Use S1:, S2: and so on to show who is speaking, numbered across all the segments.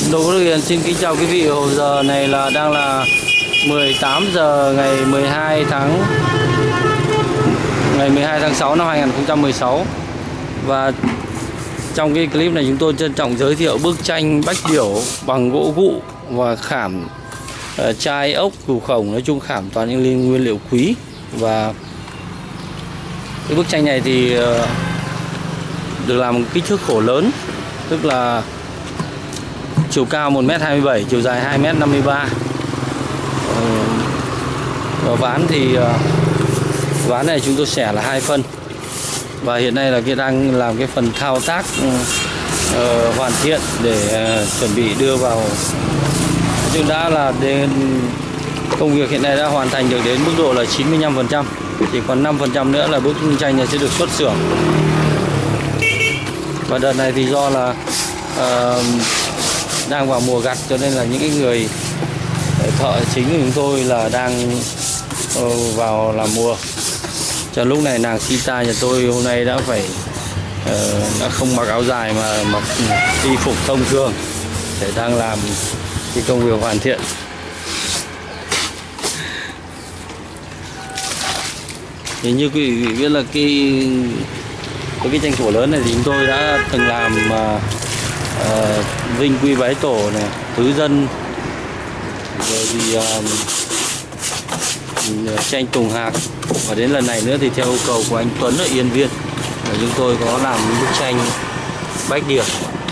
S1: Đỗ Đức Hiền xin kính chào quý vị. Hồi giờ này đang là 18 giờ ngày 12 tháng 6 năm 2016. Và trong cái clip này chúng tôi trân trọng giới thiệu bức tranh Bách Điểu bằng gỗ gụ và khảm chai ốc, củ khổng, nói chung khảm toàn những nguyên liệu quý. Và cái bức tranh này thì được làm kích thước khổ lớn, tức là chiều cao 1m27, chiều dài 2m53. Và ván thì ván này chúng tôi xẻ là 2 phân. Và hiện nay là đang làm cái phần thao tác hoàn thiện để chuẩn bị đưa vào. Chúng đã là công việc hiện nay đã hoàn thành được đến mức độ là 95%, chỉ còn 5% nữa là bức tranh này sẽ được xuất xưởng. Và đợt này thì do là đang vào mùa gặt, cho nên là những cái người thợ chính của chúng tôi là đang vào làm mùa. Cho lúc này nàng Sita nhà tôi hôm nay đã phải đã không mặc áo dài mà mặc y phục thông thường để đang làm cái công việc hoàn thiện. Thì như quý vị biết là cái tranh khổ lớn này thì chúng tôi đã từng làm Vinh Quy Bái Tổ này, Tứ Dân, rồi thì tranh Tùng Hạc. Và đến lần này nữa thì theo yêu cầu của anh Tuấn ở Yên Viên, chúng tôi có làm bức tranh Bách Điểu.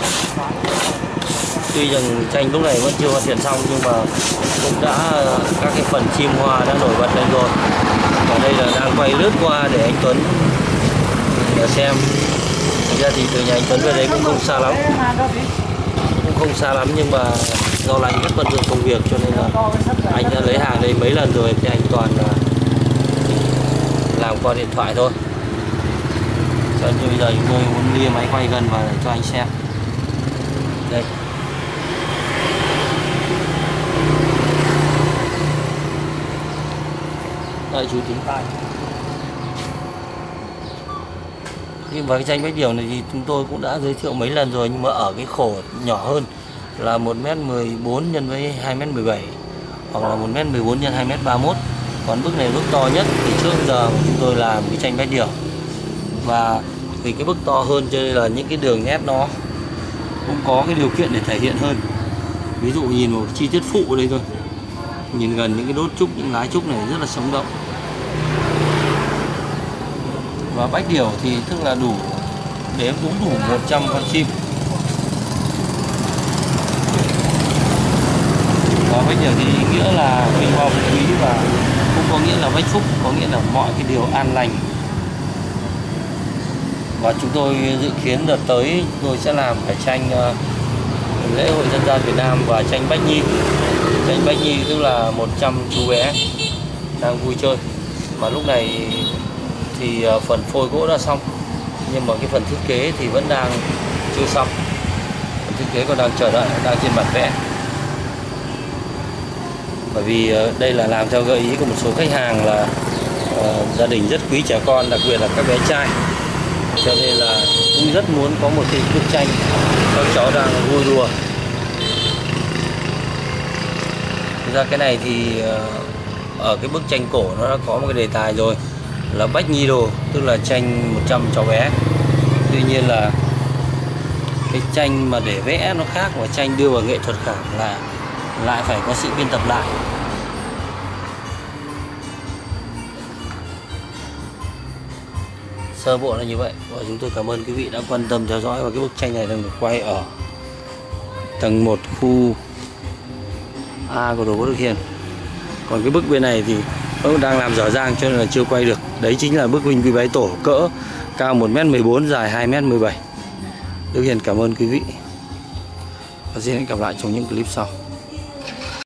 S1: Tuy rằng tranh lúc này vẫn chưa hoàn thiện xong, nhưng mà cũng đã các cái phần chim hoa đã nổi bật lên rồi. Và đây là đang quay lướt qua để anh Tuấn xem. Thực ra thì từ nhà anh Tuấn về đây cũng không xa lắm, nhưng mà do là anh rất bận rộn công việc cho nên là anh đã lấy hàng đây mấy lần rồi, thì anh toàn là làm qua điện thoại thôi. Cho nên bây giờ chúng tôi muốn lia máy quay gần và cho anh xem. Đây. Đợi chú tính tay. Nhưng với cái tranh Bách Điểu này thì chúng tôi cũng đã giới thiệu mấy lần rồi, nhưng mà ở cái khổ nhỏ hơn là 1m14 x với 2m17, hoặc là 1m14 x 2m31. Còn bức này bức to nhất thì trước giờ chúng tôi làm cái tranh Bách Điểu. Và vì cái bức to hơn cho nên là những cái đường nét nó cũng có cái điều kiện để thể hiện hơn. Ví dụ nhìn một chi tiết phụ ở đây thôi, nhìn gần những cái đốt trúc, những lá trúc này rất là sống động. Và Bách Điểu thì tức là đủ, đếm cũng đủ 100 con chim. Và Bách Điểu thì nghĩa là vinh hoa phú quý, và cũng có nghĩa là bách phúc, có nghĩa là mọi cái điều an lành. Và chúng tôi dự kiến đợt tới tôi sẽ làm cả tranh lễ hội dân gian Việt Nam và tranh Bách Nhi. Tranh Bách Nhi tức là 100 chú bé đang vui chơi. Và lúc này thì phần phôi gỗ đã xong, nhưng mà cái phần thiết kế thì vẫn đang chưa xong. Phần thiết kế còn đang chờ đợi, đang trên bản vẽ. Bởi vì đây là làm theo gợi ý của một số khách hàng là gia đình rất quý trẻ con, đặc biệt là các bé trai, cho nên là cũng rất muốn có một cái bức tranh các cháu đang vui đùa. Thực ra cái này thì ở cái bức tranh cổ nó đã có một cái đề tài rồi, là Bách Nhi Đồ, tức là tranh 100 cháu bé. Tuy nhiên là cái tranh mà để vẽ nó khác, và tranh đưa vào nghệ thuật khảm là lại phải có sự biên tập lại. Sơ bộ là như vậy. Và chúng tôi cảm ơn quý vị đã quan tâm theo dõi. Và cái bức tranh này đang được quay ở tầng 1 khu A của Đỗ Đức Hiền. Còn cái bức bên này thì nó đang làm dở dang cho nên là chưa quay được. Đấy chính là bức Vinh Quy Bái Tổ cỡ cao 1m14, dài 2m17. Đức Hiền cảm ơn quý vị và xin hẹn gặp lại trong những clip sau.